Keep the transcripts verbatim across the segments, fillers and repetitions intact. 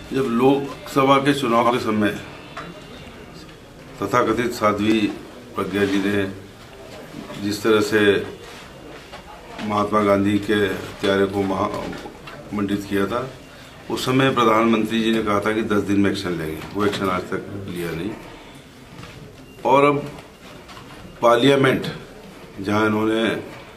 जब लोकसभा के चुनाव के समय तथाकथित साध्वी प्रज्ञा जी ने जिस तरह से महात्मा गांधी के हत्यारे को मंडित किया था, उस समय प्रधानमंत्री जी ने कहा था कि दस दिन में एक्शन लेंगे। वो एक्शन आज तक लिया नहीं। और अब पार्लियामेंट, जहां इन्होंने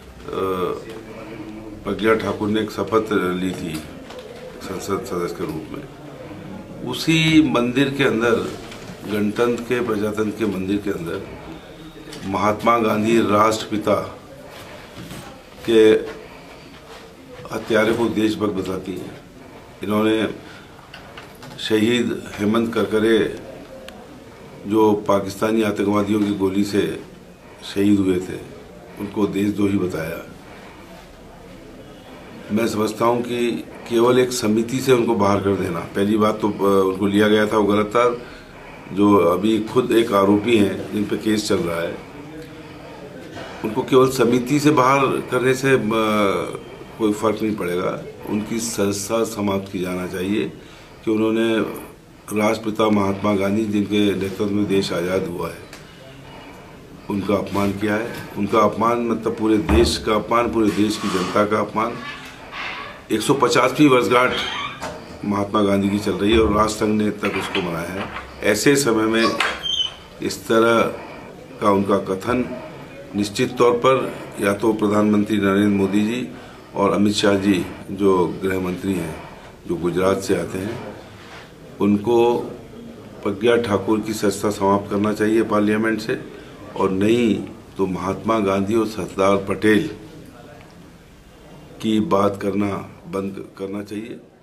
प्रज्ञा ठाकुर ने एक शपथ ली थी संसद सदस्य के रूप में, उसी मंदिर के अंदर, गणतंत्र के प्रजातंत्र के मंदिर के अंदर महात्मा गांधी राष्ट्रपिता के हत्यारे को देशभक्त बताती है। इन्होंने शहीद हेमंत करकरे, जो पाकिस्तानी आतंकवादियों की गोली से शहीद हुए थे, उनको देशद्रोही बताया। मैं समझता हूं कि केवल एक समिति से उनको बाहर कर देना, पहली बात तो उनको लिया गया था वो गलत था। जो अभी खुद एक आरोपी हैं जिन पे केस चल रहा है, उनको केवल समिति से बाहर करने से कोई फर्क नहीं पड़ेगा। उनकी संस्था समाप्त की जाना चाहिए कि उन्होंने राष्ट्रपिता महात्मा गांधी, जिनके नेतृत्व में देश आज़ाद हुआ है, उनका अपमान किया है। उनका अपमान मतलब पूरे देश का अपमान, पूरे देश की जनता का अपमान। एक सौ पचासवीं वर्षगांठ महात्मा गांधी की चल रही है और राष्ट्रसंघ ने तक उसको मनाया है। ऐसे समय में इस तरह का उनका कथन निश्चित तौर पर या तो प्रधानमंत्री नरेंद्र मोदी जी और अमित शाह जी, जो गृह मंत्री हैं, जो गुजरात से आते हैं, उनको प्रज्ञा ठाकुर की संस्था समाप्त करना चाहिए पार्लियामेंट से, और नहीं तो महात्मा गांधी और सरदार पटेल की बात करना बंद करना चाहिए।